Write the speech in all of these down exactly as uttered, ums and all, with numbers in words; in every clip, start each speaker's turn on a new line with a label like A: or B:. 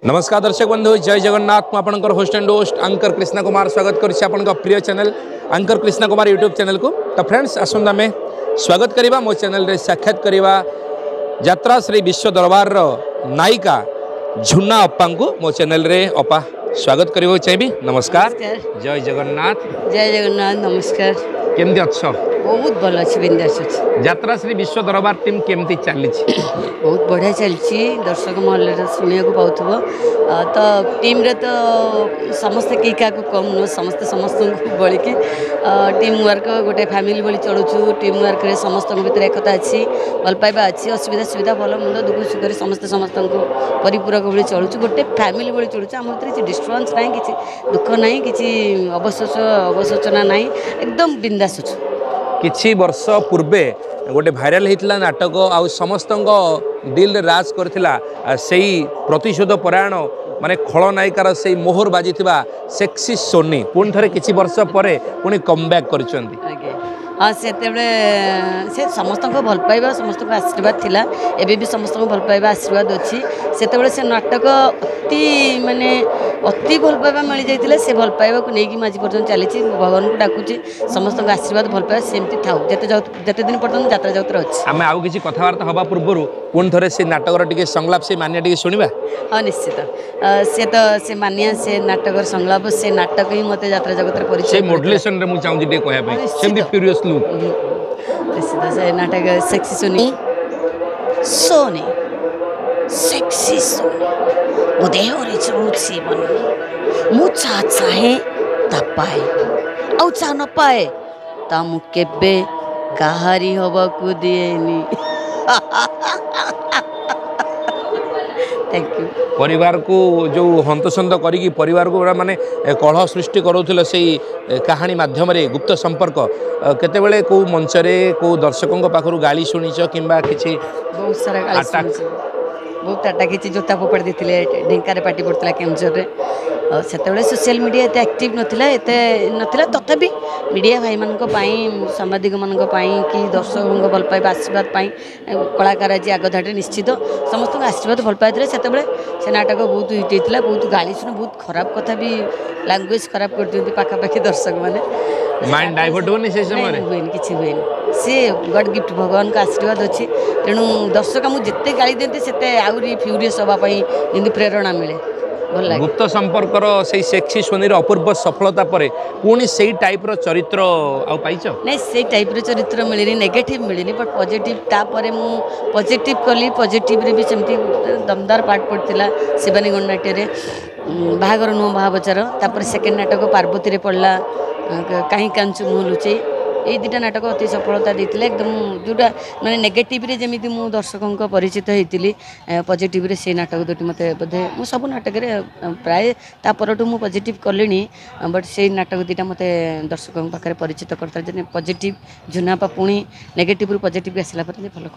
A: नमस्कार दर्शक बंधु जय जगन्नाथ मुझे host and host anchor Krishna Kumar स्वागत कर प्रिय channel anchor Krishna Kumar YouTube channel को। तो फ्रेंड्स आसंता आम स्वागत करवा मो चैनल रे साक्षात करवा यात्रा श्री विश्व दरबार नायिका झुना अप्पा को मो चैनल रे अपा स्वागत करने चाहिए। नमस्कार,
B: नमस्कार।
A: जय जगन्नाथ।
B: जय जगन्नाथ। नमस्कार।
A: केमती अच्छ?
B: बहुत भल अच्छी बिंदास अच्छी।
A: यात्रा श्री विश्व दरबार टीम केमती चली?
B: बहुत बढ़िया चलती। दर्शक महल शुणा पाथब तो टीम रे तो समस्ते कई क्या कम नुह समस्ते समस्त बड़िकी टीम वर्क गोटे फैमिली भली चलुचु। टीम वर्क रे समस्त भीतर एकता अच्छी, भल पाइबा अच्छी, असुविधा सुविधा भल मुंड दुख सुख समस्ते समस्त परिपूरक भाई चलुचु। गोटे फैमिली भाई चलुचु। आम भीतर किसी डिस्टर्बांस ना, किसी दुख ना, किसी अवशोच अवशोचना ना, एकदम बिंदास अच्छु।
A: किछि वर्ष पूर्वे गोटे भाइराल होता नाटक आ समस्त दिल राज करथिला से प्रतिशोध परायण माने खलनायिकार से मोहर बाजी सेक्सी सोनी पुणी थे किछि वर्ष पर पुणी कमबैक करछंती।
B: हाँ से से समस्त भल पाइबा समस्त आशीर्वाद थिला। एबे भी समस्त भल पाइबा आशीर्वाद अच्छी। से से नाटक अति माने अति भल पाइबा मिल जाइए। से भल पाइबा को लेकिन आज पर्यटन चली भगवान को डाकुची समस्त आशीर्वाद भल पाइबा सेमती थाउ जते जते दिन पर्यटन यात्रा यात्रा अच्छी।
A: आम आउ किछि कथबार्ता हवा पूर्व पुणी थे से नाटकर टिके संलाप से मानिया टिके सुनिबा।
B: हाँ निश्चित। से तो से मानिया से नाटकर संलाप से नाटक ही मते यात्रा जगत रे परिचय
A: मॉड्यूलेशन रे मु चाहूँ टिके कहया पे सेमती फ्यूरियस लुक।
B: निश्चित से नाटक सेक्सी सोनी सोनी सेक्सी सोनी मो देहरे चलुची मन मु चा चाहे ता पाए आउ चा न पाए ता मु केबे काहारी हवा को दिएनी। Thank you.
A: परिवार को जो हंतसंत करी परिवार को माने कलह सृष्टि करूथिल से कहानी माध्यम रे गुप्त संपर्क केतेबेले को मंच रे को दर्शकों पाखरु गाली शुणीच किंबा किछि
B: बहुत सारा गाली शुणीच। बहुत आटा किछि जोता फोपाड़ देथिले ढेंकारे पार्टी पड़तला केमजर रे। सेतेबेले सोशल मीडिया एते एक्टिव नथिला एते नथिला तथापि मीडिया भाई मानक पाई सांबादिक मानक पाई कि दर्शकों भल पाइबा आशीर्वाद पाई कलाकार आज आग धाटे निश्चित समस्त आशीर्वाद भल पाइले। सेतेबेले से नाटक बहुत हिट होता। बहुत गाली शुणी बहुत खराब कथा भी लैंग्वेज खराब कर दियंती पाखापाखि दर्शक माने
A: माइंड डाइवर्ट होनी से समय
B: हुए किसी हुए सी गॉड गिफ्ट भगवान का आशीर्वाद अच्छी। तेणु दर्शक मुझे जिते गाली दिखते से आहरी फ्यूरियस हाँपाई जमी प्रेरणा मिले भल लगे।
A: गुप्त संपर्कर से सेक्सी सोनी अपूर्व सफलता पर पुणी से टाइप चरित्र आउ पाइछ
B: नहीं से टाइप चरित्र मिलनी नेगेटिव मिलनी बट पॉजिटिव तापर मु पॉजिटिव कली पॉजिटिव रे भी सेमती दमदार पाठ पड़ता शिवानी गणनाट्य बाहागर नुह महाबचार तापर सेकेंड नाटक पार्वती रे पड़ला कहीं कांचु मुह लुचे ये दुटा नाटक अति सफलता देते एकदम जोटा मैंने नेगेटिव रे जमी मु दर्शकों परिचित होती पॉजिटिव रे से नाटक दुटी मत बोधे मु सब नाटक प्राय तापर मु पॉजिटिव कली बट से नाटक दुटा मत दर्शकों पाखे परिचित करता पॉजिटिव झुनापा पुणी नेगेटिव रु पॉजिटिव आसला भल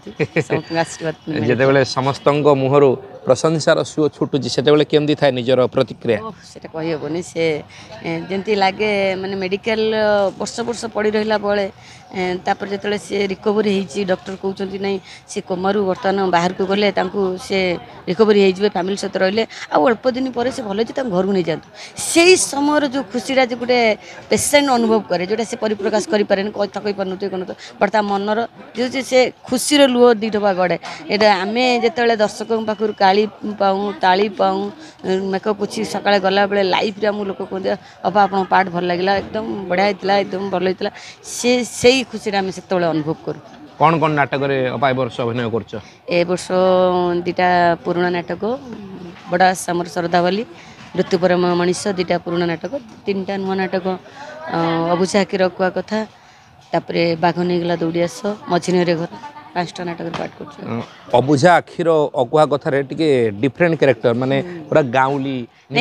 B: कर आशीर्वाद
A: जिते समस्त मुहर प्रशंसार सुओ छुटुची से केमती थाए निजर प्रतिक्रिया
B: से कहीहबनी से जमी लगे माने मेडिकल वर्ष वर्ष पड़ी रहा बेले तापर जो सी रिकवरी होती डॉक्टर कहते ना सी कोमारू बर्तमान बाहर को गले सी रिकवरी हो फैमिली सहित रही अल्प दिन पर से भल घर को नहीं जातु से समय जो खुशी जो गोटे पेसेंट अनुभव करे जोटा से परिप्रकाश करें कथा कही पार कौन बट मनर जो से खुशी लुह दी ढोबा गड़े यहाँ आम जो दर्शकों पाखर गाली पाऊँ ताली पाऊँ मेकअप पुछी सकाଳେ गला बेले लाइफ रे हम लोक कहते अबा आप पार्ट भल लगे एकदम बढ़िया होता एकदम भल होता से से खुशी आम से अनुभव करूँ।
A: कौन कौन नाटक अबा वर्ष अभिनय कर
B: ए वर्ष दुटा पुराणा नाटक बड़ा आमर श्रद्धावली मृत्यु पर मनीष दुटा पुराणा नाटक तीन टा नुआ नाटक अबुझा आखिर अकुआ कथा तापर बाघ नहीं गला दौड़ी आस मझिनी घर पांचटा नाटक पाठ कर
A: अबुझा आखिर अकुआ कथार टे डिफरेंट कैरेक्टर माने पूरा गाउली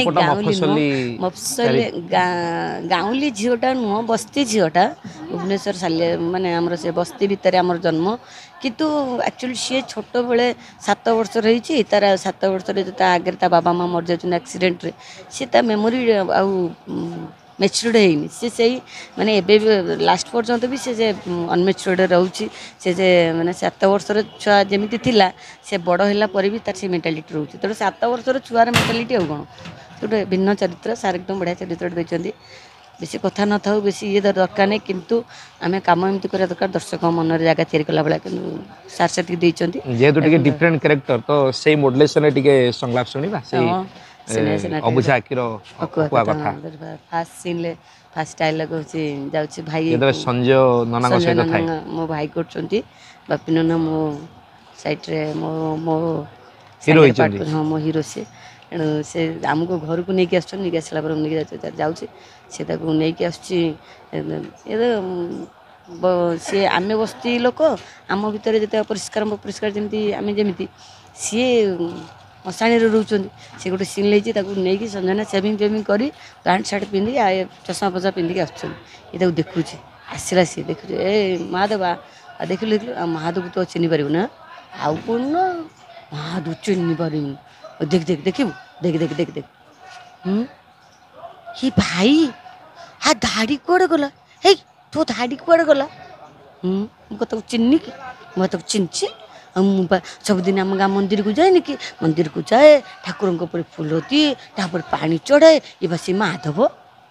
B: मफसली गाउली झीटा नुह बस्ती झीटा भुवनेश्वर सालिया माने आमर से बस्ती भितर आमर जन्म किंतु एक्चुअली सी छोट बेले सात वर्ष रही तार सात वर्ष आगे बाबा माँ मर जाए एक्सीडेंट रे सी मेमोरी आउ मेच्योर्ड है सी से माने एबे लास्ट पर्यंत भी से अनमेच्योर्ड रोचे से जे माने सात वर्षर छुआ जमी थिला से बड़ है भी तार से मेंटालिटी रोचे तेणु सात वर्षर छुआर मेंटालिटी आ कौन गोटे भिन्न चरित्र सार एकदम बढ़िया चरित्र देखते बेसी कथा न था बेसी ये दरकार नहीं किंतु आम कम एमती करा दरकार दर्शक मन जगह तैयारी कला भाया कि सार से
A: जेहेतु टिके डिफरेंट कैरेक्टर तो सेही मॉड्यूलेशन रे टिके संलाप सुनिबा सेही अबुझा आखिर कुआ कथा
B: फास्ट सीन ले फास्ट डायलॉग होची जाउची भाई
A: ये तो संजय नना को सहित थाई
B: मो भाई करचंती बापी नना मो साइड रे मो मो
A: हीरो होइचंती
B: हां मो हीरो से एणु से आमको घर को नहीं आस नहीं आसला पर नहीं जाऊँगी से नहीं आस सी आम बस्ती लोक आम भितर जिते परिष्कार परिष्कार जमी आम जमी सी मशाणी रोच सी गोटे सीन लेती नहीं संजना सेविंग फेविंग कर पैंट सार्ट पिंधि चषमा पचा पिंधिक आसुँच देखुँ आसला सी देख ए महादेवा देख देख महादेव तो चिन्ह पार ना आउ कौन ना महादेव चिन्ह पार देख देख देखू देख देख देख देख हम्म ही भाई हा धाड़ी कौड़े गला हे तो धाड़ी कौड़े गला हम्म तो चिन्ह कि मैं तो चिन्ह सबुदिन आम गाँ मंदिर को जाए कि मंदिर को जाए ठाकुर ऊपर फूल दिए तापर पानी चढ़ाए ये बस माधव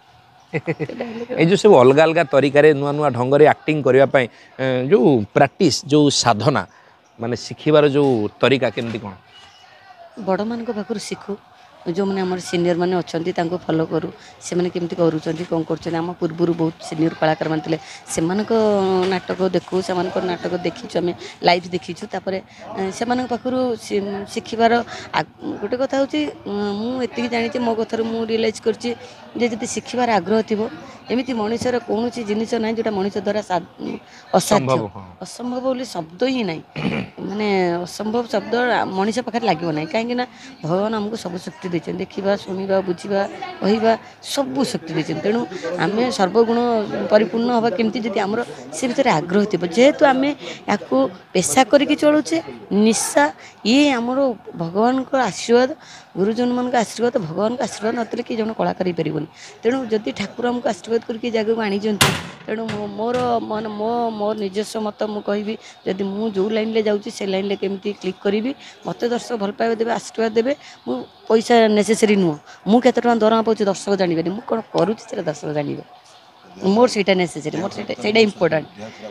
A: ये जो सब अलग अलग तरीके नुआ नुआ ढंग से एक्टिंग करने जो प्रैक्टिस जो साधना माने शिखिबार जो तरीका केमती कौन
B: बड़ मान पाखु शिखु जो मैंने आम सीनियर मैंने अच्छा फॉलो करूँ से मैंने केमती कौन कर पूर्व बहुत सीनियर कलाकार मान से नाटक देखू से नाटक देखीचु आम लाइव देखीचु से पाखु शिखिबार गोटे कथा हूँ मुझे जानी मो कथार मुझे रियलाइज कर शिखिबार आग्रह थी एमती मनुष्यर कौन जिनिस ना जोटा मनुष्य द्वारा असाध्य असंभव बोली शब्द ही ना माने असंभव शब्द मनुष्य पाखे लगे ना कहीं भगवान आमको सब शक्ति देते देखा शुणा बुझा कहवा सब शक्ति देते तेणु आम सर्वगुण परिपूर्ण हवा केमती जब आमर से भितर आग्रह थी जेहेतु आम या पेशा करके चलुचे निशा ये आमर भगवान को आशीर्वाद गुरुजन मान आशीर्वाद भगवान का आशीर्वाद नतले कि जन कलाकार हो पारन तेणु जदि ठाकुर आमको आशीर्वाद करके जगह आनी तेणु मोर मन मो मोर निजस्व मत मुझे कहबी जदि मुझे जो लाइन ले जाऊँगी से लाइन केमती क्लिक करी मत दर्शक भल पाइबा देवे आशीर्वाद देवे मु पैसा नेसेसरी नुह मुझे दरमा पाँच दर्शक जानवे मुझे कौन करुँच दर्शक जानवे मोर से नेसेसरी मोर से इम्पोर्टाट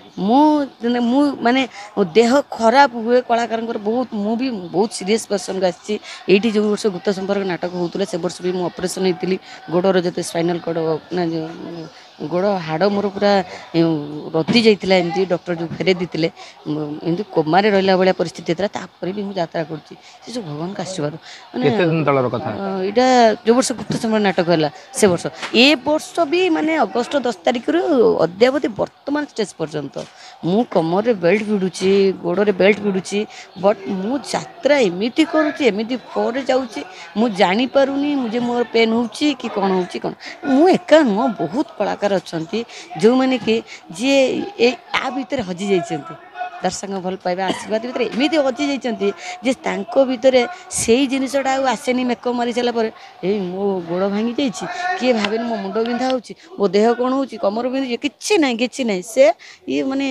B: मु मु माने देह खराब हुए कलाकार बहुत मु भी बहुत सीरीयस पर्सन आसी जो वर्ष गुप्त संपर्क नाटक होता से वर्ष भी मुझे ऑपरेशन होती गोड़र जो स्पाइनल कॉर्ड ना गोड़ हाड़ मोर पूरा रदी जाइए एमती डॉक्टर जो फेरे देते एमती कोमारे रहा भाया परिस्थिति होता भी मुझे यात्रा करुँची से जो भगवान का आशीर्वाद मैंने यहाँ जो वर्ष गुप्त संपर्क नाटक है से वर्ष ए वर्ष भी माने अगस्ट दस तारिख अद्यावधि वर्तमान स्टेज पर्यंत मु कमर बेल्ट भिड़ुची गोड़े बेल्ट भिड़ुची बट मु यात्रा एमती करुँची एमती पर जाऊँगी मु जापारूनी मुझे मोर पेन हो कि कौन हो कौन मु एका नुह बहुत कलाकार अच्छा जो मैंने कि जी ए आ भितर हजि जाइछन्ति दर्शक भल पाइबा आशीर्वाद भितर एमती हजि जाइछन्ति जे तांको भितर से जिनसटा आसेनी मेकअप मारी सारा पर ए मो गोड़ भांगी जाइछि किए भावे मो मुंड बिंधा होछि मो देह कौन होछि कमर बिंधु किछि ना किछि ना से ये माने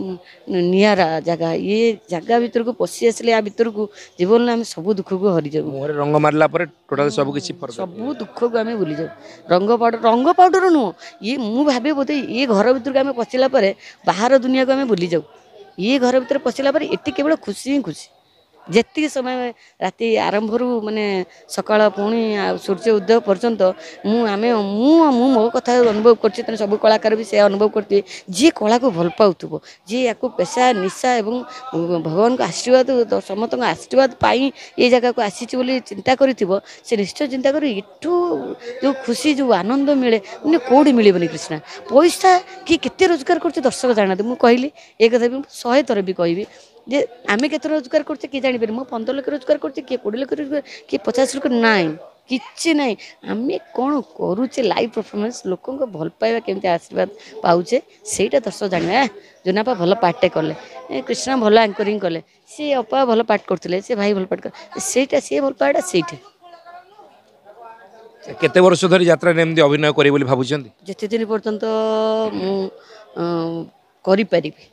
B: नियारा जगह ये जगह भितर को पशि आसले आ भितर को जीवन में आम सब दुख को हरि जाऊ
A: मोहरे रंग मारला पर टोटल सब किछि
B: सब दुख को आम भूली जाऊ रंग पाउडर रंग पाउडर नुह ये मु भावे बोधे ये घर भितर को आम पशिला पर बाहर दुनिया को आम भूली जाऊ ये घर भितर पशिला पर एटी केवल खुशी ही खुशी जेतिक समय राति आरंभ माने सकाळ पुणी सूर्य उदय पर्यंत मु आमे मु मु मो कथा अनुभव करछि तने सब कलाकार भी से अनुभव करथि जे कला को भल पाउथबो जे याको पेशा निशा एवं भगवान का आशीर्वाद समस्त आशीर्वाद पाई ये जगह को आसी बोली चिंता करिथिबो से निश्चय चिंता करी एठू जो खुशी जो आनंद मिले माने कोडी मिलेबनी कृष्णा पैसा कि केते रोजगार करछि दर्शक जाना मु कहली ए कथा भी सौ थर भी कहबी जे आमे केते रोजगार करछे कि जानि पारे मो पंद्रह लाख रोजगार करछे कि बीस लाख रोजगार कि पचास लाख नाइ किछि नाइ आमे कोन करूचे लाइव परफॉर्मेंस लोकन को भल पाइबा केमते आशीर्वाद पाउचे सेटा दर्शक जानिबा जोनापा भल पार्टे कले कृष्णा भल एंकरिंग कले से अपा भल पार्ट करथिले से भाई भल पार्ट कर सेटा से भल पाइडा सेठे
A: केते वर्ष धरी यात्रा एमती अभिनय करी बोली भाबुछंती
B: जिते दिन पर्यंत मु करि परिबी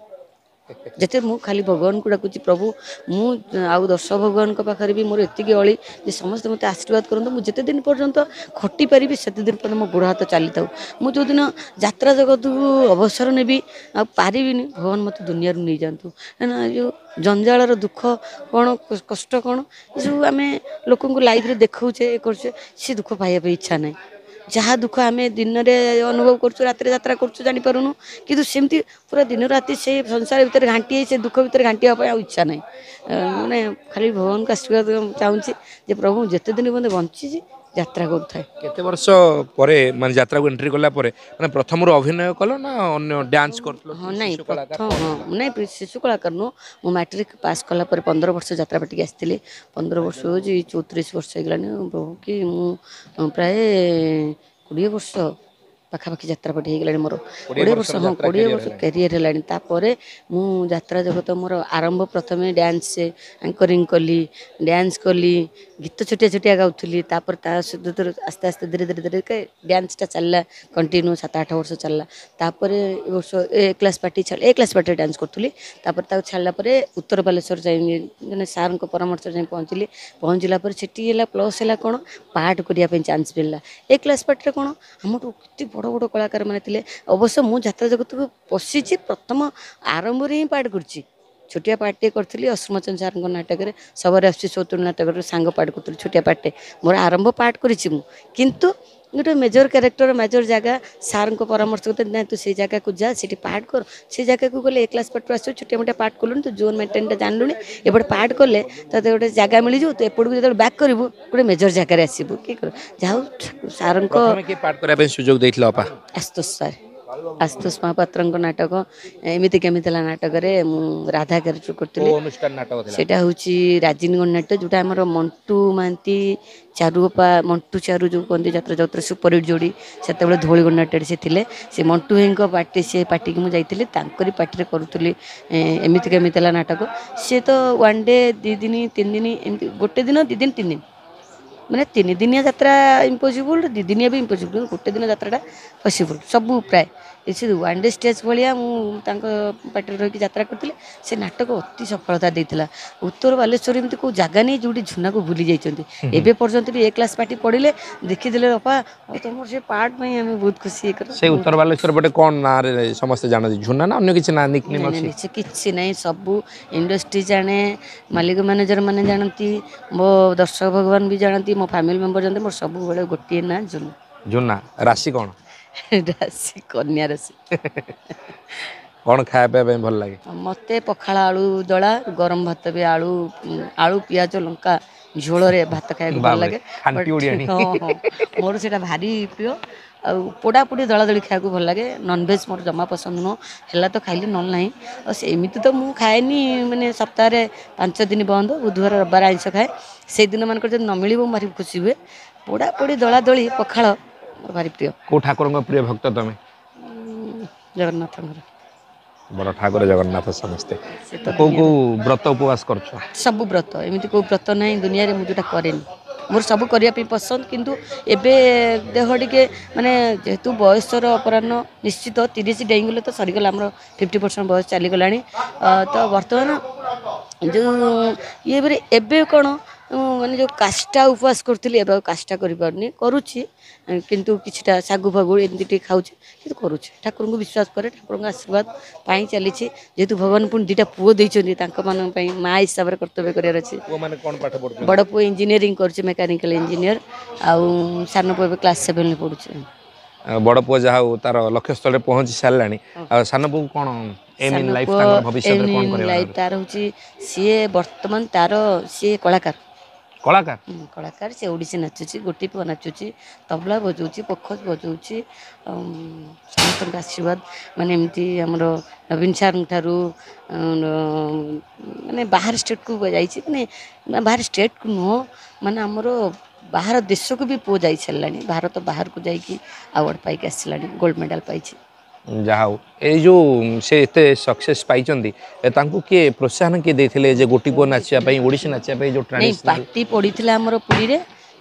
B: जिते मु खाली भगवान को डाकुची प्रभु मु आउ दर्श भगवान पाखे भी मोर एति अली जे समस्त मत आशीर्वाद करते मुझे जिते दिन पर्यंत खटी पारि से दिन पर्यटन मो गोड़ हाथ चली था मुझे जो दिन यात्रा जगत को अवसर नेबी आ पारिनी भगवान मत दुनिया नहीं जातु है जो जंजाल दुख कौन कष्ट कौन जो आम लोक लाइफ रे देखौचे करछे से दुख पाइबा इच्छा नहीं जहाँ दुख आम दिन में अनुभव करूँ रात यात्रा करूँ जानीपारूँ कि सेमती पूरा दिन राति से संसार भितर घाटी से दुख भितर घाटी इच्छा ना मैंने खाली भगवान का आशीर्वाद चाहूँगी प्रभु जिते दिन बंदे बंची यात्रा करूँ
A: केते वर्ष परे माने यात्रा को एंट्री कला परे माने प्रथम रो अभिनय कलो ना अन्य डांस करतलो
B: हाँ नहीं प्रथम हाँ नहीं शिशु कलाकार नु मु मैट्रिक पास कला पर पंद्रह वर्ष यात्रा पाटी आसती पंद्रह वर्ष हो चौतीस वर्ष हो प्रभु कि मु प्राय कोड़े वर्ष पाखापाखि यात्रा पाटी हो मोर कोड़े वर्ष हाँ कोड़े वर्ष कैरियर है मु यात्रा जगत मोर आरंभ प्रथम डांस से एंकरिंग कली डांस कली गीत छोटिया छोटिया गाउली तापर आस्ते आस्ते धीरे धीरे धीरे डांसटा चलला कंटिन्यू सात आठ वर्ष चलला तापर वर्ष ए क्लास पार्टी छाड़ ए क्लास पार्टी डांस करूली तापर छाड़ा उत्तर बालेश्वर जाए सार परामर्श जाए पहुँचली पहुँचला से प्लस है कौन पार्ट करने चान्स मिलला ए क्लास पार्टी कौन आम के बड़ बड़ कलाकार मैंने अवश्य मु यात्रा जगत को पशिची प्रथम आरंभ ही पार्ट कर छोटिया पार्टे करी अश्मचंद सार नाटक में सबर आस चौतुर नाटक सांग पार्ट करी छोटिया पार्टे मोर आरंभ पार्ट करिछि किंतु गोटे मेजर क्यारेक्टर मेजर जगह सार को परामर्श करते ना तू से जगह को जा सी पार्ट कर से जगह को गले ए क्लास पार्ट आस छोटिया मोटा पार्ट कलुनी तो जोन मेन्टेन जानलुनी एपटे पार्ट कले तो गोटे जगह मिल जाऊ तो एपट को जो बैक करू गोटे मेजर जगार आसबू कि जहाँ सार
A: सुजोग देथिला अपा
B: आशुतोष सार आशुतोष महापात्र नाटक एमती केमी नाटक राधा कैरेक्टर करी हूँ राजीनगढ़ नाटक जोटा आम मंटू महांती चारुपा मंटू चारू जो कहते यात्रा जगत सुपरहिट जोड़ी से धौलीगढ़ नाट्य से थे से मंटू भाई पार्टी से पार्टी की मुझे पार्टी करूली एमती केमी नाटक सी तो वन डे दी दिन तीन दिन एमती गोटे दिन दी दिन तीन दिन मैंने तीन दिनिया यात्रा इम्पॉसिबल दी दिनिया भी इम्पॉसिबल गोटे दिन यात्रा पॉसिबल सबू प्राय इसी वन डे स्टेज भाया पार्टी रही यात्रा करी से नाटक अति सफलता देता उत्तर बालेश्वर एमती को जगह नहीं जो झुना को भूली जाइए एवं पर्यंत भी ए क्लास पार्टी पढ़ले देखीदे अपा तुम से पार्ट में आम बहुत खुशी
A: से उत्तर बालेश्वर पटे कौन ना समस्त जानते झुना ना अन्य किसी ना निकनेम
B: अच्छी किसी ना सबू इंडस्ट्री जाने मालिक मैनेजर मैंने जानती मो दर्शक भगवान भी जानती मो फैमिली मेंबर जानते मोर सब बड़े गोटे ना झुना
A: झुना राशि कौन
B: राशि कन्या राशि
A: कौन खाया भल लगे
B: मते पखाड़ आलू दला गरम भात भी आलू आलू पियाज लंका झोल भात खाया भल लगे मोर से भारी प्रिय आ पोड़ा पोड़ी दला दली खाया भल लगे नॉनवेज मोर जमा पसंद नुह है तो खाइली ना ना सेमती तो मुझे खाएनी मैंने सप्ताह पांच दिन बंद बुधवार रविवार आइंस खाए से दिन मानक जब न मिल भारी खुशी हुए पोड़ा पोड़ी दला दली पखाड़ भारी प्रिय
A: को ठाकुर प्रिय भक्त तुम
B: जगन्नाथ
A: बड़ ठाकुर जगन्नाथ समस्ते को को व्रत उपवास कर
B: सब व्रत एमती को व्रत ना दुनिया रे मुझे करेनि मोर सब करने पसंद किंतु एबे देह टे माने जेहेतु बयसर अपराह्न निश्चित तीस डेईगले तो सरीगला आम फिफ्टी परसेंट बयस चलीगला तो बर्तमान जो ये एबे कौन मैंने जो काष्टा उपवास करी काष्टा करनी करुच्ची किंतु किछटा सागु फागु एमती खाऊँ कि करुच्छे ठाकुर को विश्वास करे ठाकुर आशीर्वाद पाई चली जेहेतु भगवान पुणी दुटा पुओ देती माँ हिसाब से कर्तव्य करार अच्छे बड़ पु इंजीनियरिंग कर मेकानिकल इंजीनियर आउ सान पु क्लास सेवेन में पढ़ुचे
A: बड़ पु जहा तार लक्ष्य स्थल पहुंची सारा सान पु कौन एम इन लाइफ भविष्य में कौन करेगा
B: लाइफ तार होची सी वर्तमान तार सी कलाकार
A: कलाकार
B: कलाकार से ओडिसी नाचुची गोटी पुआ नाचुची तबला बजाऊँच पोखज बजाऊँच समस्त आशीर्वाद माने एमती आमर नवीन सार ठारू माने बाहर स्टेट को जाइए माने बाहर स्टेट को नुह माने आमर बाहर देश को भी पुओ जाई सारा भारत बाहर को जाइए अवार्ड पाई आसला गोल्ड मेडल पाई
A: जहा ये जो से एते सक्सेस पाई किए प्रोत्साहन किए देथिले जे गोटी पो नाचिया ओडिसी नाचिया जो ट्रेडिशनल
B: पार्टी पड़ी आमर पुरी रे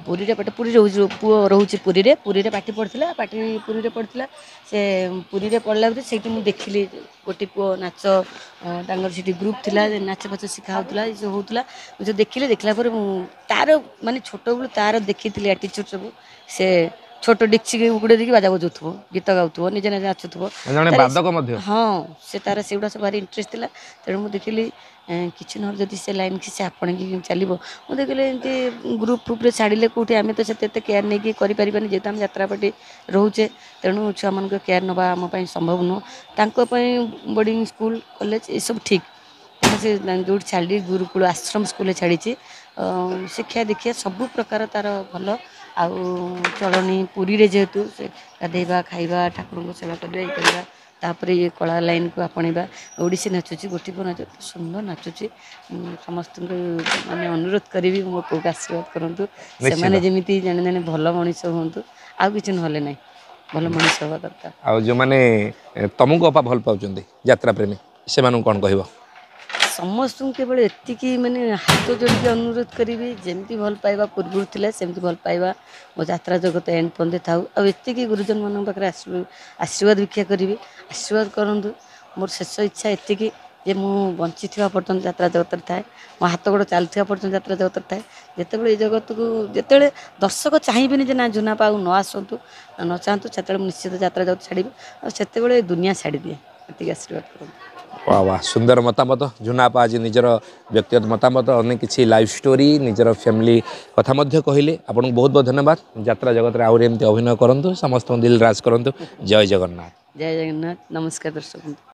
B: पुरी रे पाठ पुरी रोज पुओ रोचे पुरी रे पुरी रे पाठी पढ़थिला पाठी पुरी रे पढ़थिला से पुरी रे पढ़ला बेले सेठी मु देखिली गोटे पुओ नाच तांगर सेठी ग्रुप थिला नाच फाच सिखा होतला जे होतला जो देखिले देखला पर तार माने छोट बेलू तार देखिथिली एटीट्यूड सब से छोट डिक्ची गुड़े देखिए बाजा बजाउथो गीत गाउथो निजे निजे नाचुथो हाँ से तार सेगुड़ा सब भारी इंटरेस्ट था तेणु मुझे देखिली किसी ना जदि से लाइन कि से आपण की चलो मुझे देखिले एमती ग्रुप फ्रुप छाड़े कौटे आम तो से केयर नहीं करें जेहतु आम यात्रापाटी रोचे तेणु छुआ मान केयर नवा आम संभव नुह तांपाई बोर्डिंग स्कूल कॉलेज ये सब ठीक से जो छाड़ी गुरुकुल आश्रम स्कूल छाड़ी शिक्षा दीक्षा सबू प्रकार तार भल आउ चलनी पुरी रे जेहेतु से गाधेबा खाइबा ठाकुर को सेवा करवा ये करवा तापर ये कला लाइन को आपणवा ओडिसी नाचुची गोटीपुଅ नाच सुंदर नाचुची समस्त माने अनुरोध करी मो को आशीर्वाद करंतु से माने जेमिति जाने जाने भल मनीष होंतु आ किछि नहले नै भल मनीष होबा दरकार
A: आ जो माने तमको अपा भल पाउचंदी यात्रा प्रेमी से मानु कोन कहबो
B: समस्त केवल एतिकी माने हाथ जोड़ी अनुरोध करी जमती भल पाइबा पूर्व थिला सेमती भल पाइबा मो यात्रा जगत एंड पंदे थाउ आ एतिकी गुरुजन मान पाखे आशीर्वाद भिक्षा करी आशीर्वाद करंतु मोर शेष इच्छा एतिकी जे मु बंची थिबा पर्यंत यात्रा जगत थाए मो हाथ गोड़ चलथिबा पर्यंत यात्रा जगत थाए जेतेबेले ए जगत को जेतेबेले दर्शक चाहिबेनी जे ना जुना पाउ न आसंतु न चाहतु सेतेबेले निश्चित यात्रा जगत छाड़िबे आ सेतेबेले दुनिया छाड़ी दिए एतिकी आशीर्वाद करंतु
A: वाह वाह सुंदर मतामत जुनापा आज निजर व्यक्तिगत मतामत अनेक किसी लाइफ स्टोरी निजर फैमिली कथा कहले आपको बहुत बहुत धन्यवाद यात्रा जगत में आउरी एमती अभिनय करूँ समस्त दिल राज करूँ जय जगन्नाथ
B: जय जगन्नाथ नमस्कार दर्शक।